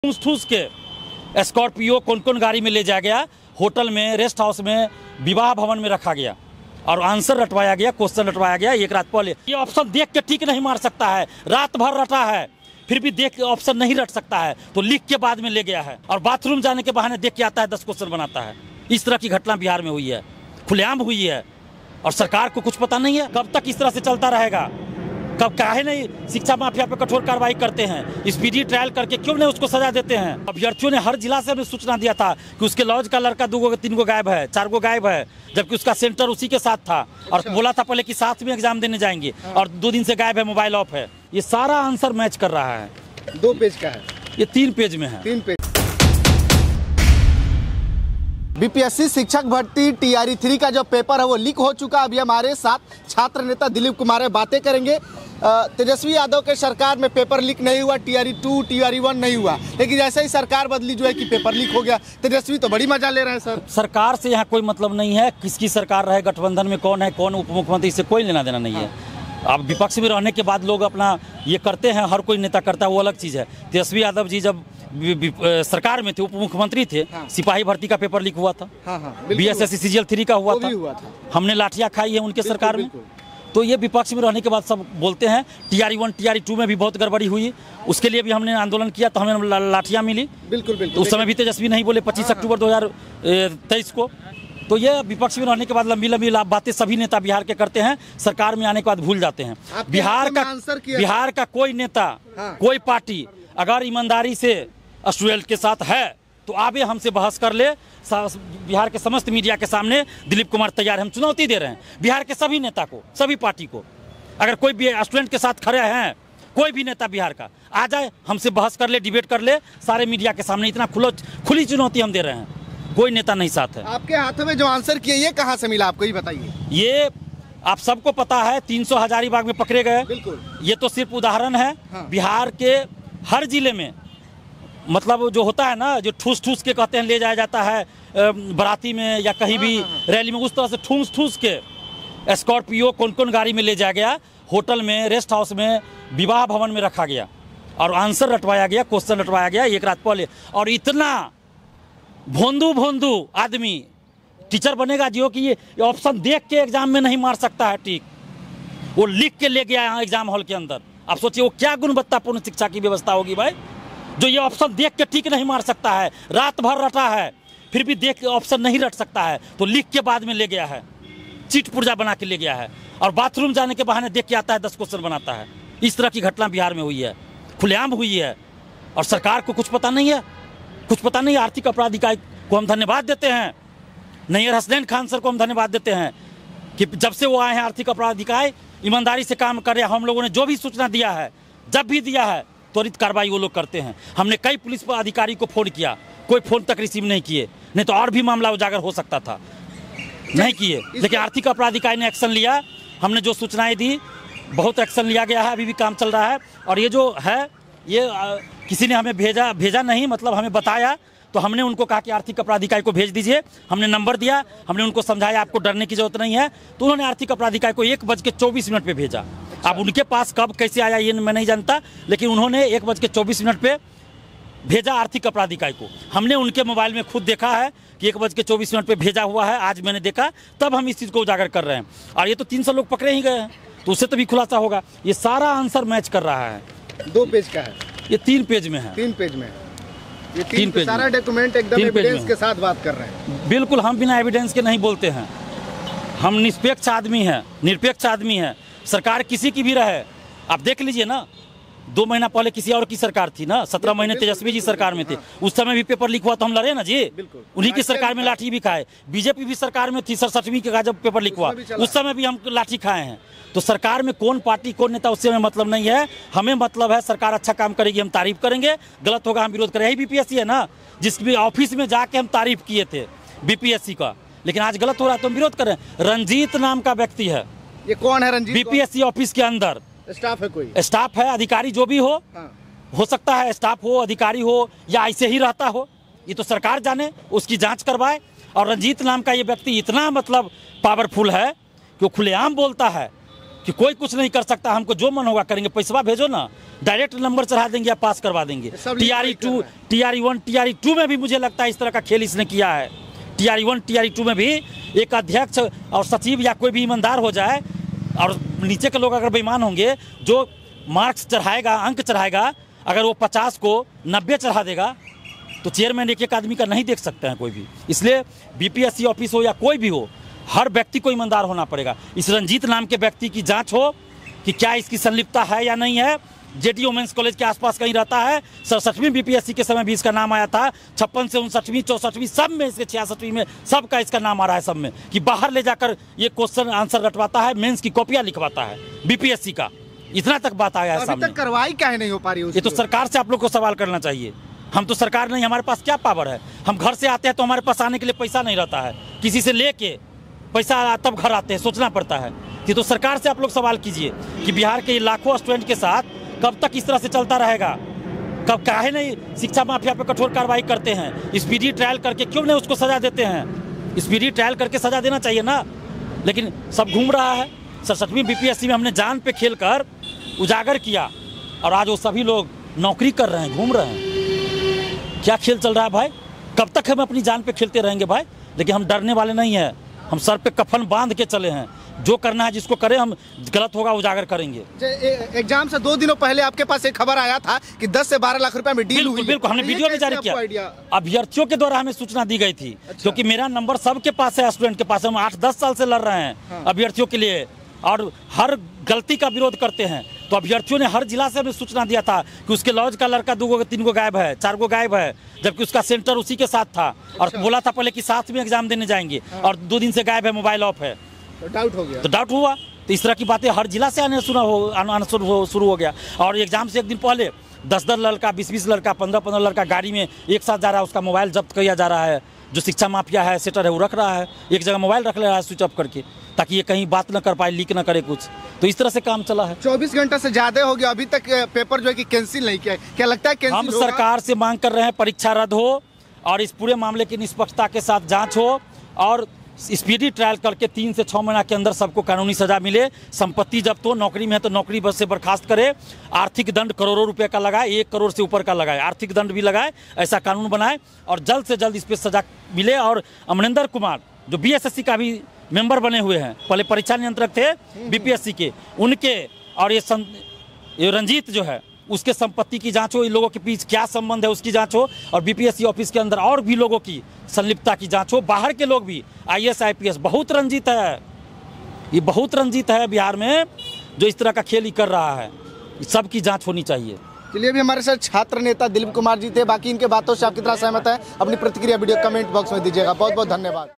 ठूस के स्कॉर्पियो कौन कौन गाड़ी में ले जाया गया, होटल में, रेस्ट हाउस में, विवाह भवन में रखा गया और आंसर रटवाया गया, क्वेश्चन रटवाया गया एक रात पहले। ये ऑप्शन देख के टिक नहीं मार सकता है, रात भर रटा है फिर भी देख के ऑप्शन नहीं रट सकता है तो लिख के बाद में ले गया है और बाथरूम जाने के बहाने देख के आता है 10 क्वेश्चन बनाता है। इस तरह की घटना बिहार में हुई है, खुलेआम हुई है और सरकार को कुछ पता नहीं है। कब तक इस तरह से चलता रहेगा? कब काहे नहीं शिक्षा माफिया पे कठोर कार्रवाई करते हैं, स्पीडी ट्रायल करके क्यों नहीं उसको सजा देते हैं? अभ्यर्थियों ने हर जिला से हमें सूचना दिया था कि उसके लॉज का लड़का 2 3 गो गायब है, 4 गो गायब है, जबकि उसका सेंटर उसी के साथ था और बोला था पहले कि साथ में एग्जाम देने जाएंगे और 2 दिन से गायब है, मोबाइल ऑफ है। ये सारा आंसर मैच कर रहा है। 2 पेज का है, ये 3 पेज में है। 3 पेज। बीपीएससी शिक्षक भर्ती TRE 3 का जो पेपर है वो लीक हो चुका। अभी हमारे साथ छात्र नेता दिलीप कुमार है, बातें करेंगे। तेजस्वी यादव के सरकार में पेपर लीक नहीं हुआ, TRE 2 TRE 1 नहीं हुआ, लेकिन जैसे ही सरकार बदली जो है कि पेपर लीक हो गया। तेजस्वी तो बड़ी मजा ले रहे हैं सर। सरकार से यहाँ कोई मतलब नहीं है, किसकी सरकार रहे, गठबंधन में कौन है, कौन उप मुख्यमंत्री, इससे कोई लेना देना नहीं है। अब विपक्ष में रहने के बाद लोग अपना ये करते हैं, हर कोई नेता करता है, वो अलग चीज़ है। तेजस्वी यादव जी जब सरकार में थे, उप मुख्यमंत्री थे, सिपाही भर्ती का पेपर लीक हुआ था, BSSC CGL 3 का हुआ था, हमने लाठियाँ खाई है उनके सरकार में। तो ये विपक्ष में रहने के बाद सब बोलते हैं। TRE 1 TRE 2 में भी बहुत गड़बड़ी हुई, उसके लिए भी हमने आंदोलन किया तो हमें लाठियाँ मिली। बिल्कुल। तो उस समय भी तेजस्वी नहीं बोले 25 अक्टूबर 2023 को। तो ये विपक्ष में रहने के बाद लंबी लंबी बातें सभी नेता बिहार के करते हैं, सरकार में आने के बाद भूल जाते हैं। बिहार का कोई नेता, कोई पार्टी अगर ईमानदारी से स्टूडेंट के साथ है तो आगे हमसे बहस कर ले। बिहार के समस्त मीडिया के सामने दिलीप कुमार तैयार, हम चुनौती दे रहे हैं बिहार के सभी नेता को, सभी पार्टी को। अगर कोई भी स्टूडेंट के साथ खड़े हैं, कोई भी नेता बिहार का आ जाए, हमसे बहस कर ले, डिबेट कर ले सारे मीडिया के सामने। इतना खुली चुनौती हम दे रहे हैं, कोई नेता नहीं साथ है। आपके हाथों में जो आंसर किया ये कहाँ से मिला आपको, ये बताइए। ये आप सबको पता है, 300 हजारीबाग में पकड़े गए। बिल्कुल। ये तो सिर्फ उदाहरण है। बिहार के हर जिले में मतलब जो होता है ना, जो ठूस के कहते हैं ले जाया जाता है बराती में या कहीं भी रैली में, उस तरह से ठूस के स्कॉर्पियो कौन कौन गाड़ी में ले जाया गया, होटल में, रेस्ट हाउस में, विवाह भवन में रखा गया और आंसर रटवाया गया, क्वेश्चन रटवाया गया एक रात पहले। और इतना भोंदू आदमी टीचर बनेगा जो कि ये ऑप्शन देख के एग्जाम में नहीं मार सकता है टिक, वो लिख के ले गया यहाँ एग्जाम हॉल के अंदर। आप सोचिए वो क्या गुणवत्तापूर्ण शिक्षा की व्यवस्था होगी भाई, जो ये ऑप्शन देख के टिक नहीं मार सकता है, रात भर रटा है फिर भी देख के ऑप्शन नहीं रट सकता है तो लिख के बाद में ले गया है, चीट पुर्जा बना के ले गया है और बाथरूम जाने के बहाने देख के आता है 10 क्वेश्चन बनाता है। इस तरह की घटना बिहार में हुई है, खुलेआम हुई है और सरकार को कुछ पता नहीं है, कुछ पता नहीं। आर्थिक अपराध इकाई को हम धन्यवाद देते हैं, नैयर हसनैन खान सर को हम धन्यवाद देते हैं कि जब से वो आए हैं आर्थिक अपराध इकाई ईमानदारी से काम कर रहे हैं। हम लोगों ने जो भी सूचना दिया है, जब भी दिया है, त्वरित कार्रवाई वो लोग करते हैं। हमने कई पुलिस अधिकारी को फोन किया, कोई फोन तक रिसीव नहीं किए, नहीं तो और भी मामला उजागर हो सकता था, नहीं किए। लेकिन आर्थिक अपराध इकाई ने एक्शन लिया, हमने जो सूचनाएं दी बहुत एक्शन लिया गया है, अभी भी काम चल रहा है। और ये जो है ये किसी ने हमें भेजा नहीं, मतलब हमें बताया तो हमने उनको कहा कि आर्थिक अपराध इकाई को भेज दीजिए। हमने नंबर दिया, हमने उनको समझाया आपको डरने की जरूरत नहीं है, तो उन्होंने आर्थिक अपराध इकाई को 1:24 पे भेजा। अब उनके पास कब कैसे आया ये मैं नहीं जानता, लेकिन उन्होंने 1:24 पे भेजा आर्थिक अपराध इकाई को। हमने उनके मोबाइल में खुद देखा है कि 1:24 पे भेजा हुआ है, आज मैंने देखा, तब हम इस चीज़ को उजागर कर रहे हैं। और ये तो 300 लोग पकड़े ही गए हैं तो उससे तो भी खुलासा होगा। ये सारा आंसर मैच कर रहा है। 2 पेज का है, ये 3 पेज में है। 3 पेज में ये 3 पेज सारा डॉक्यूमेंट एकदम एविडेंस के साथ बात कर रहे हैं। बिल्कुल, हम बिना एविडेंस के नहीं बोलते हैं, हम निष्पक्ष आदमी हैं, निरपेक्ष आदमी हैं। सरकार किसी की भी रहे, आप देख लीजिए ना, 2 महीना पहले किसी और की सरकार थी ना, 17 महीने तेजस्वी जी सरकार में थे, उस समय भी पेपर लीक हुआ तो हम लड़े ना जी, उन्हीं की सरकार में लाठी भी खाए। बीजेपी भी सरकार में थी 67वीं का जब पेपर लीक हुआ उस समय भी हम लाठी खाए हैं। तो सरकार में कौन पार्टी कौन नेता उससे हमें मतलब नहीं है, हमें मतलब है सरकार अच्छा काम करेगी हम तारीफ करेंगे, गलत होगा हम विरोध करें। यही BPSC है ना, जिस भी ऑफिस में जाके हम तारीफ किए थे BPSC का, लेकिन आज गलत हो रहा है तो हम विरोध करें। रंजीत नाम का व्यक्ति है, ये कौन है रंजीत? BPSC ऑफिस के अंदर स्टाफ है, कोई स्टाफ है, अधिकारी जो भी हो सकता है, स्टाफ हो, अधिकारी हो या ऐसे ही रहता हो, ये तो सरकार जाने, उसकी जांच करवाए। और रंजीत नाम का ये व्यक्ति इतना मतलब पावरफुल है कि वो खुलेआम बोलता है कि कोई कुछ नहीं कर सकता, हमको जो मन होगा करेंगे, पैसा भेजो ना, डायरेक्ट नंबर चढ़ा देंगे या पास करवा देंगे। TRE2 TRE1 TRE2 में भी मुझे लगता है इस तरह का खेल इसने किया है। TRE1 TRE2 में भी एक अध्यक्ष और सचिव या कोई भी ईमानदार हो जाए और नीचे के लोग अगर बेईमान होंगे, जो मार्क्स चढ़ाएगा, अंक चढ़ाएगा, अगर वो 50 को 90 चढ़ा देगा तो चेयरमैन एक आदमी का नहीं देख सकते हैं कोई भी। इसलिए BPSC ऑफिस हो या कोई भी हो, हर व्यक्ति को ईमानदार होना पड़ेगा। इस रंजीत नाम के व्यक्ति की जांच हो कि क्या इसकी संलिप्तता है या नहीं है। JD वुमेंस कॉलेज के आसपास कहीं रहता है। 67वीं BPSC के समय भी इसका नाम आया था। 56 से 59वीं 64वीं सब में, इसके 66वीं में सबका इसका नाम आ रहा है सब में, कि बाहर ले जाकर ये क्वेश्चन आंसर रटवाता है, मेंस की कॉपियां लिखवाता है BPSC का। इतना तक बात आया है सामने। अभी तक कार्रवाई काहे नहीं हो पा रही है? ये तो सरकार से आप लोग को सवाल करना चाहिए। हम तो सरकार नहीं, हमारे पास क्या पावर है? हम घर से आते हैं तो हमारे पास आने के लिए पैसा नहीं रहता है, किसी से लेके पैसा तब घर आते हैं, सोचना पड़ता है। ये तो सरकार से आप लोग सवाल कीजिए कि बिहार के लाखों स्टूडेंट के साथ कब तक इस तरह से चलता रहेगा? कब काहे नहीं शिक्षा माफिया पे कठोर कार्रवाई करते हैं? स्पीडी ट्रायल करके क्यों नहीं उसको सजा देते हैं? स्पीडी ट्रायल करके सजा देना चाहिए ना, लेकिन सब घूम रहा है। 67वीं BPSC में हमने जान पे खेल कर उजागर किया और आज वो सभी लोग नौकरी कर रहे हैं, घूम रहे हैं। क्या खेल चल रहा है भाई? कब तक हम अपनी जान पे खेलते रहेंगे भाई? लेकिन हम डरने वाले नहीं हैं, हम सर पे कफन बांध के चले हैं। जो करना है जिसको करें, हम गलत होगा उजागर करेंगे। एग्जाम से 2 दिनों पहले आपके पास एक खबर आया था कि 10 से 12 लाख रुपए में डील हुई। बिल्कुल, हमने वीडियो भी जारी किया। अभ्यर्थियों के द्वारा हमें सूचना दी गई थी। अच्छा। क्योंकि मेरा नंबर सबके पास है, स्टूडेंट के पास है। हम 8-10 साल से लड़ रहे हैं। हाँ। अभ्यर्थियों के लिए और हर गलती का विरोध करते हैं। तो अभ्यर्थियों ने हर जिला से हमें सूचना दिया था कि उसके लॉज का लड़का 2 3 गो गायब है, 4 गो गायब है, जबकि उसका सेंटर उसी के साथ था। अच्छा। और बोला था पहले कि साथ में एग्जाम देने जाएंगे। हाँ। और 2 दिन से गायब है, मोबाइल ऑफ है, तो डाउट हो गया। तो डाउट हुआ। तो इस तरह की बातें हर जिला से आना शुरू हो गया। और एग्जाम से एक दिन पहले 10-10 लड़का, 20-20 लड़का, 15-15 लड़का गाड़ी में एक साथ जा रहा है। उसका मोबाइल जब्त किया जा रहा है। जो शिक्षा माफिया है, सेटर है, वो रख रहा है एक जगह, मोबाइल रख ले रहा है स्विच ऑफ करके, ताकि ये कहीं बात न कर पाए, लीक न करे कुछ। तो इस तरह से काम चला है। 24 घंटे से ज्यादा हो गया, अभी तक पेपर जो है कि कैंसिल नहीं किया। क्या लगता है कैंसिल हम सरकार से मांग कर रहे हैं परीक्षा रद्द हो और इस पूरे मामले की निष्पक्षता के साथ जांच हो और स्पीडी ट्रायल करके 3 से 6 महीना के अंदर सबको कानूनी सजा मिले। संपत्ति जब्त हो, नौकरी में है तो नौकरी बस से बर्खास्त करे, आर्थिक दंड करोड़ों रुपए का लगाए, 1 करोड़ से ऊपर का लगाए, आर्थिक दंड भी लगाए, ऐसा कानून बनाए और जल्द से जल्द इस पर सजा मिले। और अमरिंदर कुमार जो BSSC का भी मेंबर बने हुए हैं, पहले परीक्षा नियंत्रक थे BPSC के, उनके और ये रंजीत जो है उसके संपत्ति की जांच हो, इन लोगों के बीच क्या संबंध है उसकी जांच हो और BPSC ऑफिस के अंदर और भी लोगों की संलिप्तता की जांच हो। बाहर के लोग भी IAS IPS बहुत रंजित है, ये बहुत रंजित है बिहार में, जो इस तरह का खेल ही कर रहा है। सबकी जांच होनी चाहिए। चलिए, अभी हमारे साथ छात्र नेता दिलीप कुमार जी थे। बाकी इनके बातों से आप कितना सहमत हैं, अपनी प्रतिक्रिया वीडियो कमेंट बॉक्स में दीजिएगा। बहुत बहुत धन्यवाद।